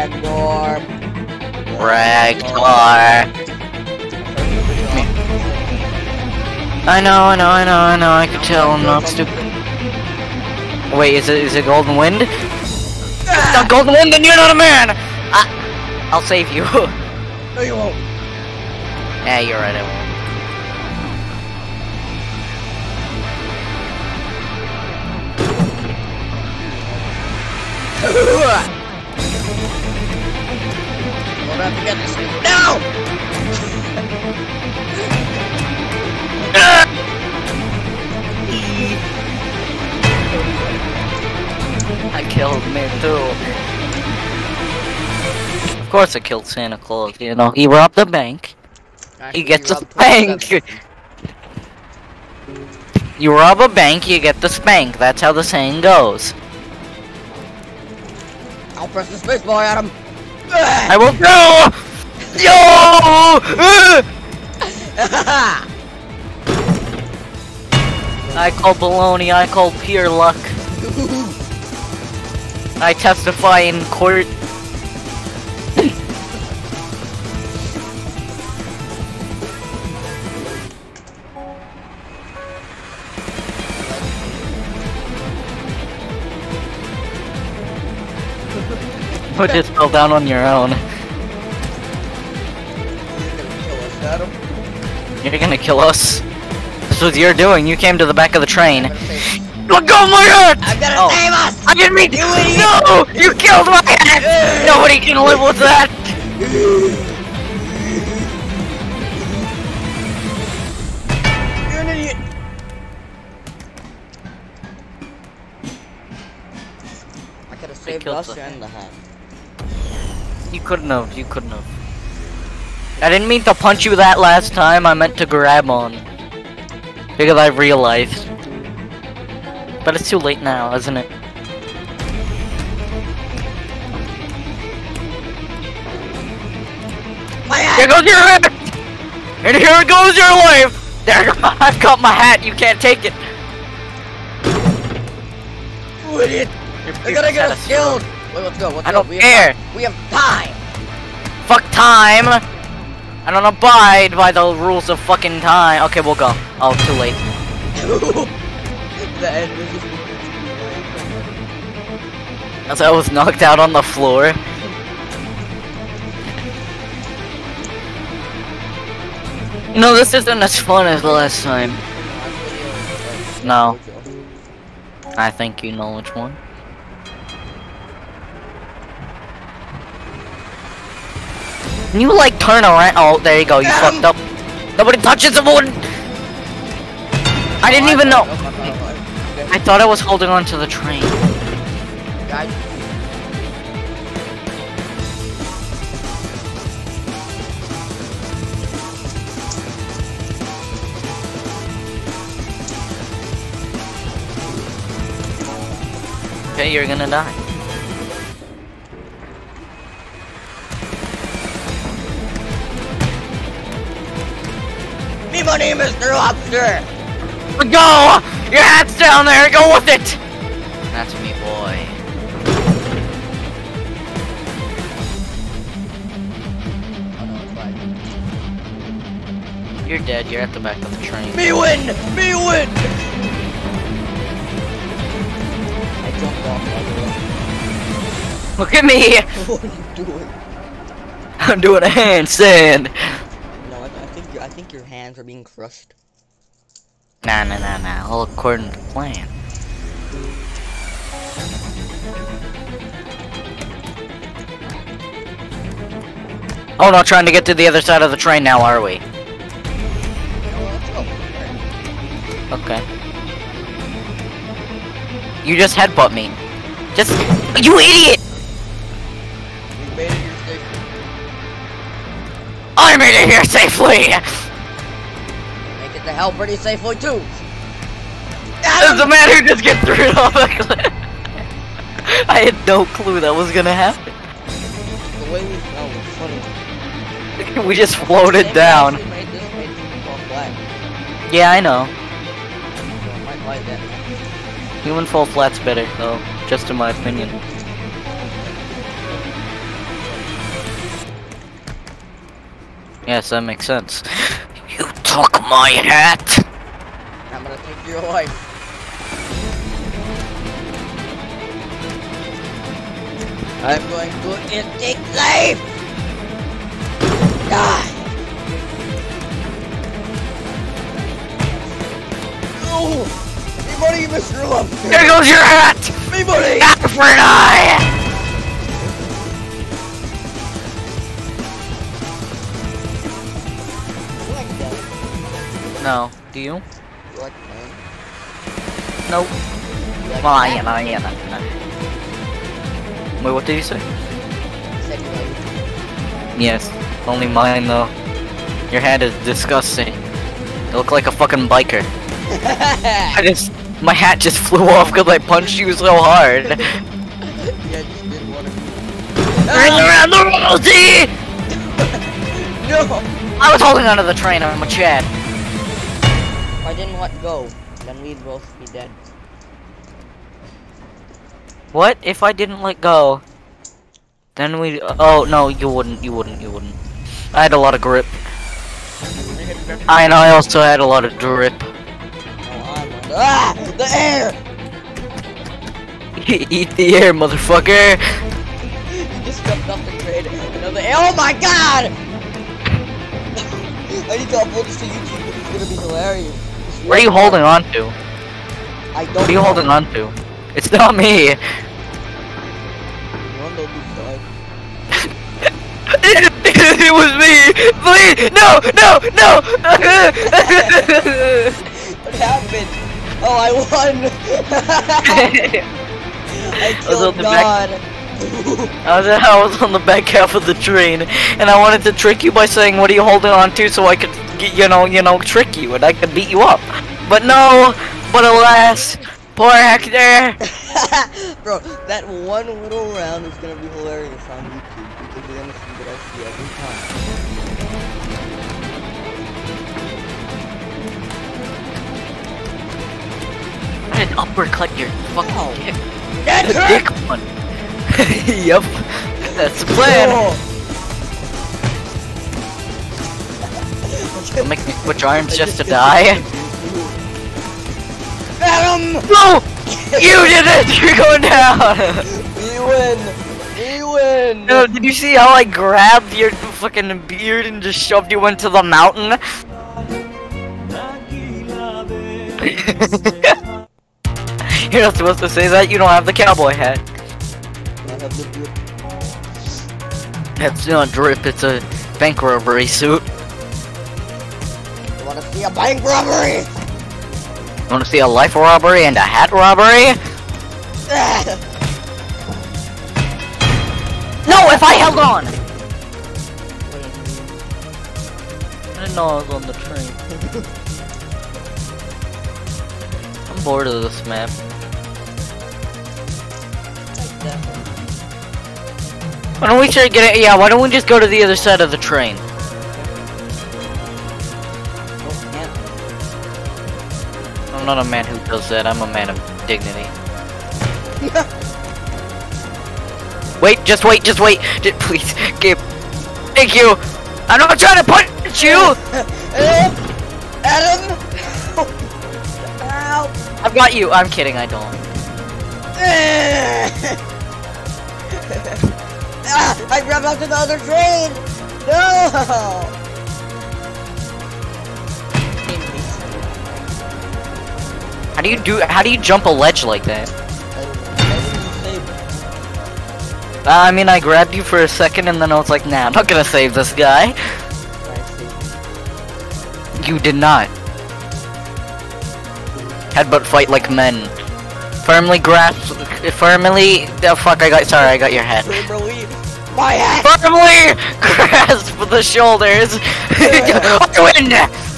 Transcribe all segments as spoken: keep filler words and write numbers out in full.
Ragdoor. Ragdoor. I know, I know, I know, I know. I can tell I'm not stupid. Wait, is it is it Golden Wind? It's not Golden Wind, then you're not a man. I, I'll save you. No, you won't. Yeah, you're right. I won't. Don't have to get this thing. No! I killed me too. Of course I killed Santa Claus, you know. He robbed the bank. Actually, He gets you a robbed spank. twenty-seven. You rob a bank, you get the spank. That's how the saying goes. I'll press the space bar at him. I will go! Yo! I call baloney, I call pure luck. I testify in court. Put this fell down on your own. You're gonna kill us. This was your doing. You came to the back of the train. Let go of my hat! I'm gonna Oh. save us! I didn't mean to. You idiot! No! You killed my hat! Nobody can live with that! You're an idiot! I could have saved killed us the- and the hat. You couldn't have. You couldn't have. I didn't mean to punch you that last time. I meant to grab on. Because I realized. But it's too late now, isn't it? My hat! There goes your hat! And here goes your life! There, I've got my hat, you can't take it! You idiot! They're gonna get us killed! Wait, let's go, let's I go. don't we care. Have time. We have time! Fuck time! I don't abide by the rules of fucking time. Okay, we'll go. Oh, too late. The end is just... As I was knocked out on the floor. No, this isn't as fun as the last time. No. I think you know which one. Can you like turn around? Oh, there you go. You Get him! fucked up. Nobody touches the wood. I didn't even know. I thought I was holding on to the train. Guys, Okay, you're gonna die. me money, Mister Lobster! Go! Your hat's down there. Go with it. That's me, boy. Oh no, it's fine. You're dead. You're at the back of the train. Me win! Me win! I jumped off, by the way. Look at me. What are you doing? I'm doing a handstand. No, I, I think your I think your hands are being crushed. Nah, nah, nah, nah. All according to plan. Oh, not trying to get to the other side of the train now, are we? Okay. You just headbutt me. Just... You idiot! We made it here safely. I made it here safely! Make it to hell pretty safely too. There's a man who just gets through it off a cliff. I had no clue that was gonna happen. The way we fell was funny. We just floated Maybe down. I actually made this made people fall flat. Yeah, I know. So I might like that. Human fall flat's better, though, just in my opinion. Yes, that makes sense. You took my hat! I'm gonna take your life. I'm going to instinct life! Die! No! Hey buddy, you missed your love! There goes your hat! Hey buddy! Hat for an eye! You like that? No. Do you? You like that? Nope. You like Well, I that? am, I am, I am. Wait, what did you say? Said you like it. Yes. Only mine, though. Your hat is disgusting. You look like a fucking biker. I just... My hat just flew off because I punched you so hard. Yeah, I just did one of Ring around the rosie! No! I was holding onto the train, I'm a Chad. If I didn't let go, then we'd both be dead. What if I didn't let go? Then we. Oh no, you wouldn't. You wouldn't. You wouldn't. I had a lot of grip. I and I also had a lot of drip. Oh, I'm under- ah! The air! Eat the air, motherfucker. You just jumped off the train. Another air. Oh my god! I need to upload this to YouTube. It's gonna be hilarious. Just What are you one holding time. on to? I don't What are you know. holding on to? It's not me. One don't be died. It was me. Please, no, no, no. What happened? Oh, I won! I was on killed the back- God. I was, I was on the back half of the train, and I wanted to trick you by saying, "What are you holding on to?" So I could, get, you know, you know, trick you, and I could beat you up. But no, but alas, poor Hector. Bro, that one little round is gonna be hilarious on YouTube because you're gonna see what I see every time. I did uppercut your fucking Ow. dick. That The hurt! dick one. Yep, that's the plan. Don't make me switch arms just to die. Adam! No! You did it! You're going down! We win! We win! No, did you see how I grabbed your fucking beard and just shoved you into the mountain? You're not supposed to say that, you don't have the cowboy hat. I have the drip. That's not drip, it's a bank robbery suit. You wanna see a bank robbery? You wanna see a life robbery and a hat robbery? No, if I held on! I didn't know I was on the train. I'm bored of this map. Why don't we try to get it? Yeah, why don't we just go to the other side of the train? I'm not a man who does that, I'm a man of dignity. Wait, just wait, just wait! Just, please, Gabe. Thank you! I'm not trying to punch you! Adam! Adam! Help! I've got you! I'm kidding, I don't. Ah, I grabbed onto the other train! No! How do you do- how do you jump a ledge like that? Uh, I mean, I grabbed you for a second and then I was like, nah, I'm not gonna save this guy. You did not. Headbutt fight like men. Firmly grasp- firmly- oh fuck, I got- sorry, I got your head. Firmly, my hat! Firmly grasp the shoulders! I win!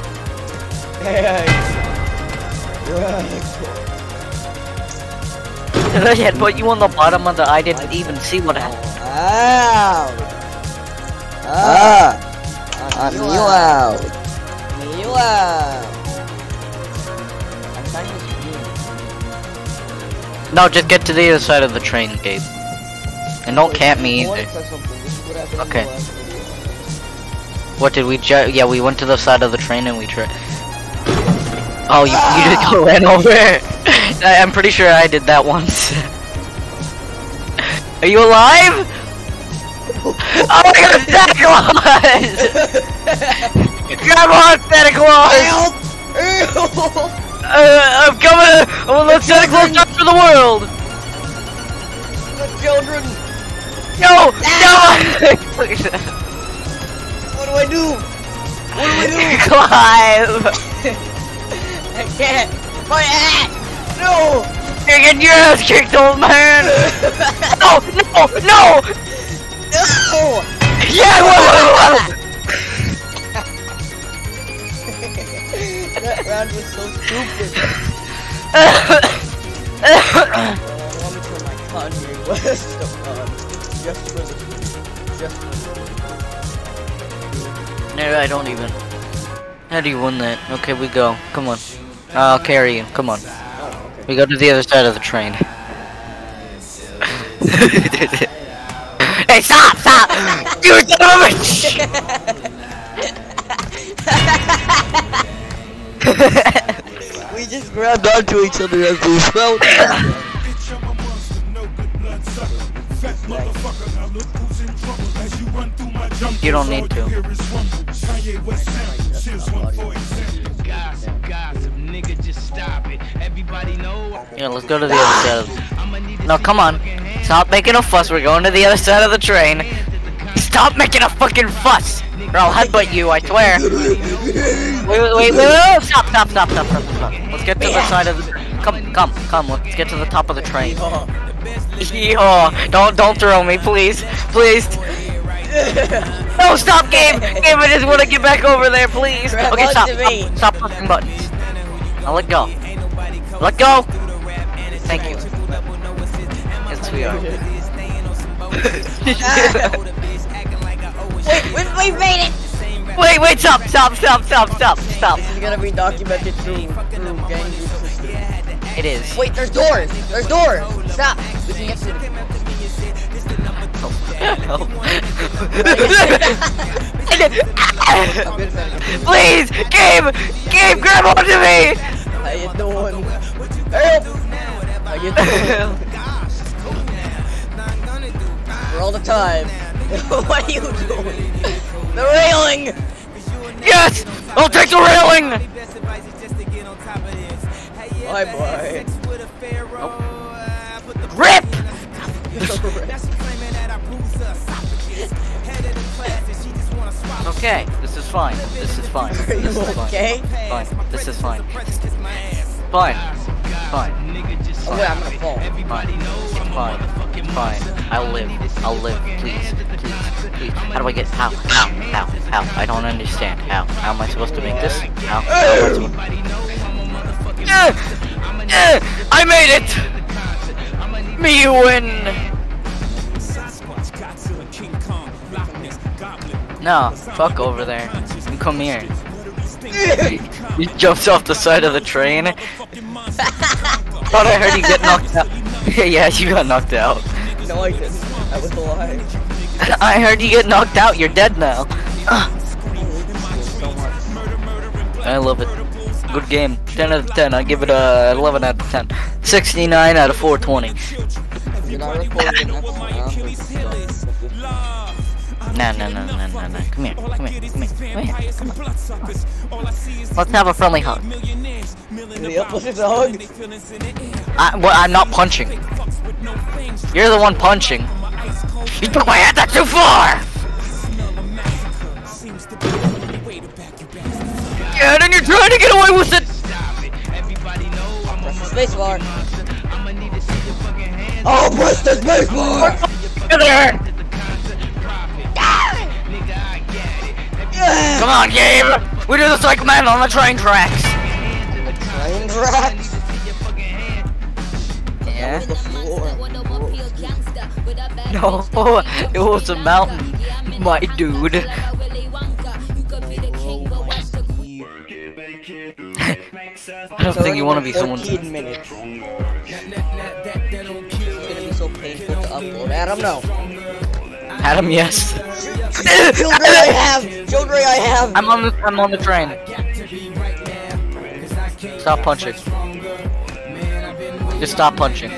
I headbutt you on the bottom of the- I didn't even see what happened. Ow! Ah! I'm you out! You out! I'm trying to scream. No, just get to the other side of the train, Gabe. And don't camp me I wanna either. say something. This is what happened in Okay. the last video. What did we ju- yeah, we went to the side of the train and we tried. Oh, you, you just go ran over it. I, I'm pretty sure I did that once. Are you alive? Oh my god, Santa Claus! Come on, Santa Claus! Help! Help! Uh, I'm coming! I'm gonna let Santa Claus out for the world! The children! No! No! What do I do? What do I do? Climb! I can't! My hat! No! You're getting your ass kicked, old man! No! No! No! No! Yeah! Whoa, whoa, whoa. That round was so stupid. I want to turn my Kanye West on. Just for the... Just for the... No, I don't even. How do you win that? Okay, we go. Come on. I'll carry you. Come on. Oh, okay. We go to the other side of the train. Hey, stop! Stop! You son of a bitch! We just grabbed onto each other as we fell. You don't need to. Yeah, let's go to the other side of the... No, come on. Stop making a fuss. We're going to the other side of the train. Stop making a fucking fuss! Or I'll headbutt you, I swear. Wait, wait, wait, wait, wait. Stop, stop, stop, stop, stop, stop. Let's get to the side of the... Come, come, come. Let's get to the top of the train. Oh, don't, don't throw me, please. Please. No, stop, Gabe! Gabe, I just want to get back over there, please! Grab Okay, stop, onto me. stop, stop pushing buttons. Now let go. Let go! Thank you. Yes, we are. Wait, we, we made it! Wait, wait, stop, stop, stop, stop, stop, stop. This is gonna be documented through, through gang group system. It is. Wait, there's doors! There's doors! Stop! We can get to the... Please! Gabe! Gabe, grab onto me! How you doing? Help! How you doing? For all the time. What are you doing? The railing! Yes! I'll take the railing! Bye bye. Oh. Rip! Okay, this is fine. This is fine. Are you This is fine. okay? Fine. This is fine. Fine. Fine. Oh wait, I'm gonna fall. Fine. It's fine. It's fine. I'll live. I'll live. Please. Please. Please. How do I get? How? How? How? How? I don't understand. How? How am I supposed to make this? How? How am I supposed to... Uh, uh, I made it! Me win! No, fuck over there. You come here. You jumped off the side of the train. Thought I heard you get knocked out. Yeah, you got knocked out. No, I didn't. I was alive. I heard you get knocked out. You're dead now. I love it. Good game. ten out of ten. I give it a eleven out of ten. sixty-nine out of four twenty. You're not recording enough. No, no, no, no, no, no. Come here. Come here. Come here. Come here. Come on. Let's have a friendly hug. Yep, let's just hug. I, well, I'm not punching. You're the one punching. You took my hand that too far! Yeah, and then you're trying to get away with it! Press the space bar. Oh, press the space bar! Get there! Come on, Gabe! We do the Psycho Man on the train tracks! The train tracks? Yeah? The floor. No, it was a mountain, my dude. I don't think you want to be someone. fourteen minutes. It's gonna be so painful to upload. Adam, no. Adam, yes. Shield ray I have! Shield ray I have! I'm on the I'm on the train. Stop punching. Just stop punching.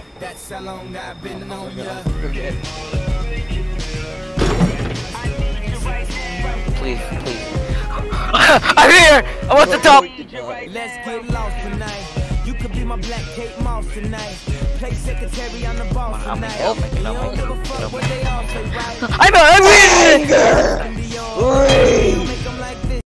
Please, please. I'm here! I'm at the top! Let's get lost tonight. You could be my black Kate Moss tonight. Play secretary on the boss I'm tonight. gonna make it, I'm Don't gonna give a fuck what they all say, right? I'm a, I win! Anger! Rage!